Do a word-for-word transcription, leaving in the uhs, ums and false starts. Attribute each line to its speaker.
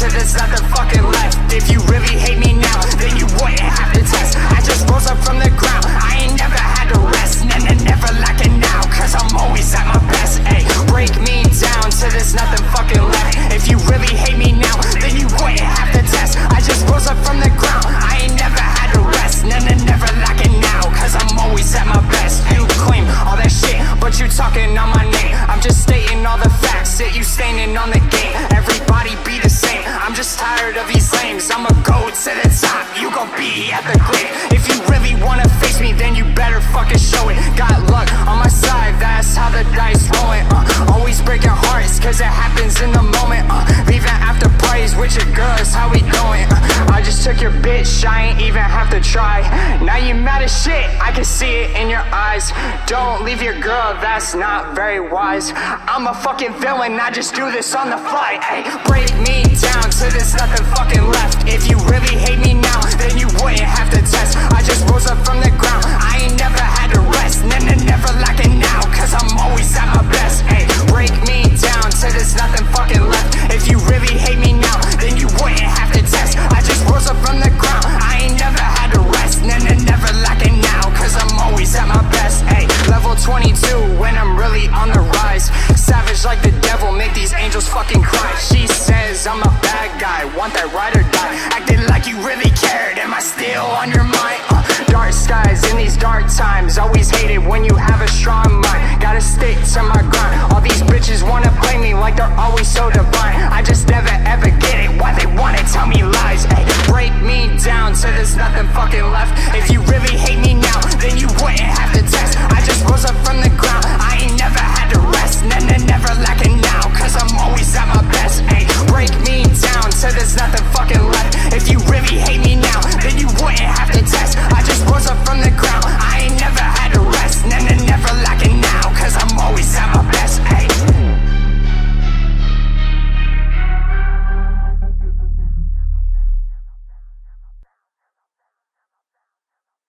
Speaker 1: till there's nothing fucking left. If you really hate me now, then you wouldn't have to test. I just rose up from the ground, I ain't never had to rest. N -n Never lacking now, cause I'm always at my best. Ay, break me down till there's nothing fucking left. If you really hate me now, then you wouldn't have to test. I just rose up from the ground, I ain't never had to rest. N -n Never lacking now, cause I'm always at my best. You claim all that shit, but you talking on my name. I'm just stating all the facts that you standing on the game. Everybody be the same, I'm just tired of these lames. I'ma go to the top, you gon' be at the grave. If you really wanna face me, then you better fucking show it. Got luck on my side, that's how the dice rolling. uh, Always breaking hearts, cause it happens in the moment. uh, Leaving after parties with your girls, how we doing? uh, I just took your bitch, I ain't even have to try. Now you mad as shit, I can see it in your eyes. Don't leave your girl, that's not very wise. I'm a fucking villain, I just do this on the fly. Ay, break me down till there's nothing fucking left. If you really hate me now, then you wouldn't have to test. I just rose up from the ground, I ain't never had to rest. N -n Never lacking now, cause I'm always at my best. Ay, break me down till there's nothing fucking left. If you really hate me now, then you wouldn't have to test. I just rose up from the ground, I ain't never had to rest. N -n Never lacking now, cause I'm always at my best. Ay, level twenty-two when I'm really on the rise. Savage like the devil, make these angels fucking cry. She says I'm a bad guy, want that ride or die. Acting like you really cared, am I still on your mind? Uh, dark skies in these dark times, always hated when you have a strong mind. Gotta stick to my grind, all these bitches wanna play me like they're always so divine. I just never ever get it, why they wanna tell me lies. Ay, break me down till there's nothing fucking left.